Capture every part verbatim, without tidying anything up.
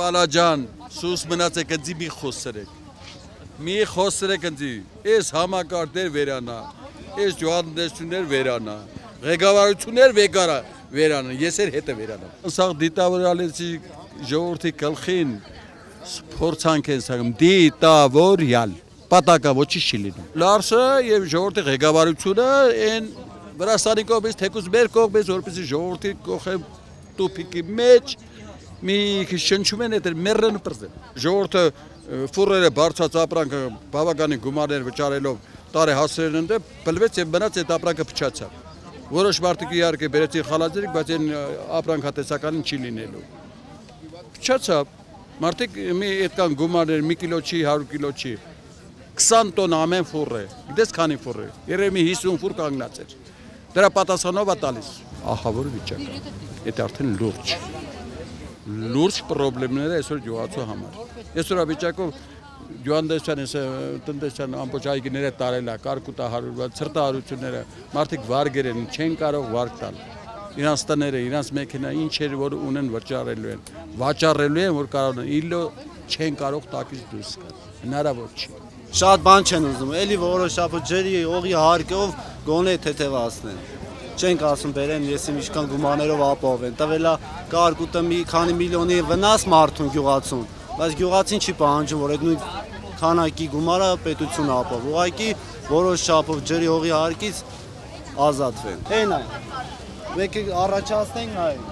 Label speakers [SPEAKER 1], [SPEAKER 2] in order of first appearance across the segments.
[SPEAKER 1] Պալաջան, սուս մնացեք ընձի մի խոսրեք, մի խոսրեք ընձի, ես համակարգեր վերանա, ես ջոհանդեսություններ վերանա, ղեկավարություններ վերանա, ես էր հետը վերանա։ Սաղ դիտավորյալեցի ժողովրդի գլխին փորձանք են սակում դիտավորյալ, պատակա ոչի չի լինում։ Լարսը եւ ժողովրդի ղեկավարությունը այն Վրաստանի կողմից թեկուզ մեր կողմից որպեսզի ժողովրդի կողը տուփիկի մեջ մի շնչում են այդ մեռն պրզեն։ Ժողովուրդը ֆուրերը բարձած ապրանքը բավականին գումարներ վճարելով տարի հասրերն ընդ բլվեց եւ մնաց այդ ապրանքը փչացավ։ Որոշ մարդիկ իհարկե բերեցին խալաձերիկ, բայց այն ապրանքատեսականին չի լինելու։ Փչացավ։ Մարդիկ մի այդքան գումարներ մի կիլո չի, հարյուր կիլո չի։ քսան տոն ամեն ֆուր է։ Գիտես քանի ֆուր է։ Երևի հիսուն ֆուր կանգնած էր։ Դրա պատասխանով է տալիս։ Ահավոր վիճակ է։ Դա արդեն լուրջ։ Լուրջ խնդիրներ այսօր գյուղացու համար։ Այսօր վիճակով գյուղանդեսության տնտեսության ամբողջ այգիները տարել է, կարկուտա հարուրված, ցրտահարությունները, մարդիկ վարգեր են, չեն կարող վարկ տալ։ Իրանց տները, իրանց մեքենա, ինչեր որ ունեն վճարելու են, վաճառելու են, որ կարող են, իլո չեն կարող տակից դուրս գալ։ Հնարավոր չի։
[SPEAKER 2] Շատ բան չեն ուզում, էլի որոշապը ջրի օղի հարկով գոնե թեթևացնեն։ Չենք ասում բերեն, եսիմ ինչքան գումարներով ապահովեն, տվել է կարկուտը մի քանի միլիոնի վնաս մարդուն գյուղացուն, բայց գյուղացին չի պահանջում, որ այդ նույն քանակի գումարը պետությունը ապահով, ուղղակի որոշ չափով ջրի օղի հարկից ազատվեն։ Հեն այն, մեկ առաջացնենք նայենք։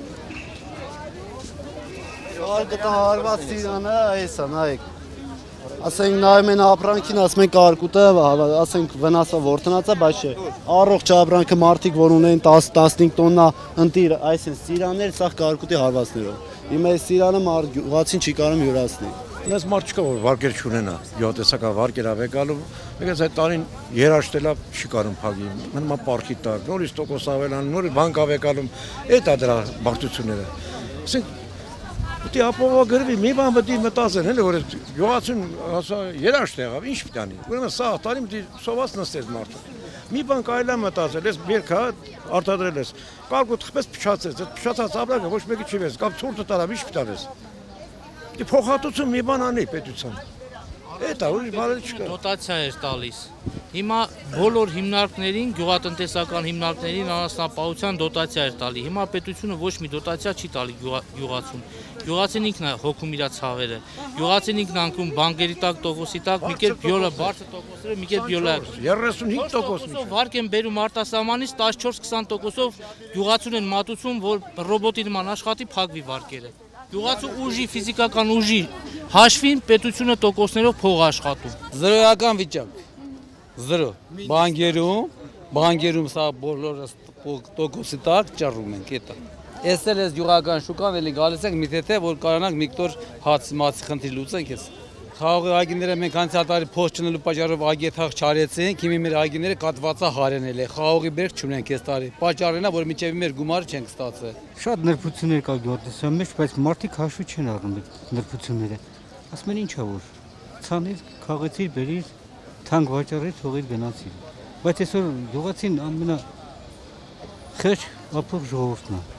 [SPEAKER 2] Կարկուտը հարված սիրանը էսա, նայեք։ Ասենք նայում են ապրանքին, ասում են կարկուտը, ասենք վնասը որտնացա, բայց չէ։ Առողջ ապրանքը մարդիկ, որ ունեն տաս տասնհինգ տոննա ընտիր, այս են սիրաններ, սաղ կարկուտի հարվածներով։ Հիմա այս սիրանը գյուղացին չի կարող յուրացնել։
[SPEAKER 3] Ես մարդ չկա, որ վարկեր չունենա, գյուղատեսական վարկեր ավ եկալու, եկած այդ տարին երաշտելա չի կարող փագի, մնում է պարքի տակ, նորից տոկոս ավելանում, նորից բանկ ավ եկալում, այդ է դրա բարդությունները։ Ասենք Պետք է ապահովագրվի, մի բան պետք է մտածեն, հենց որ գյուղացուն երաշտ եղավ, ինչ պետք է անի։ Ուրեմն սա տարի պետք է սոված նստեց մարդը։ Մի բան կարելի է մտածել, ես բերքա արտադրել ես, կարկուտ խփեց փչացեց, այդ փչացած ապրանքը ոչ մեկի չի վես, կամ ցուրտը տարավ, ինչ պետք է վես։ Պետք է փոխհատուցում մի բան անի պետության։ Էդ է, ուրիշ բան չկա։
[SPEAKER 4] Դոտացիա էր տալիս։ Հիմա բոլոր հիմնարկներին, գյուղատնտեսական հիմնարկներին անասնապահության դոտացիա էր տալի։ Հիմա պետությունը ոչ մի դոտացիա չի տալի գյուղացուն։ Գյուղացին ինքն է հոգում իր ցավերը։ Գյուղացին ինքն անկում բանկերի տակ տոկոսի տակ, մի կերպ բյոլը բարձր տոկոսները, մի կերպ բյոլը
[SPEAKER 3] երեսունհինգ տոկոս։
[SPEAKER 4] Վարկ են բերում արտասահմանից տասնչորս քսան տոկոսով գյուղացուն են մատուցում, որ ռոբոտի նման աշխատի փակվի վարկերը։ Գյուղացու ուժի, ֆիզիկական ուժի հաշվին պետությունը տոկոսներով փող աշխատում։
[SPEAKER 5] Զրոյական վիճակ։ Զրո։ Բանկերում, բանկերում սա բոլորը տոկոսի տակ ճառում են, կետա։ Էստել ես գյուղական շուկան էլի գալիս ենք մի թե որ կարողանանք մի կտոր հաց մացի խնդիր լուծենք ես։ Խաղողի այգիները մենք անցյալ տարի փոս չնելու պատճառով այգեթաղ չարեցինք, հիմա մեր այգիները կատվածա հարենել է։ Խաղողի բերք չունենք այս տարի։ Պատճառն է որ մինչև մեր գումարը չենք ստացել։
[SPEAKER 6] Շատ նրբություններ կա գյուղատնտեսության մեջ, բայց մարդիկ հաշվի չեն առնում այդ նրբությունները։ Ասում են ինչա որ ցանից քաղեցիր, բերիր, թանկ վաճառիր, թողիր գնացիր։ Բայց այսօր գյուղացին ամենա խեղճ ապող ժողովուրդն է։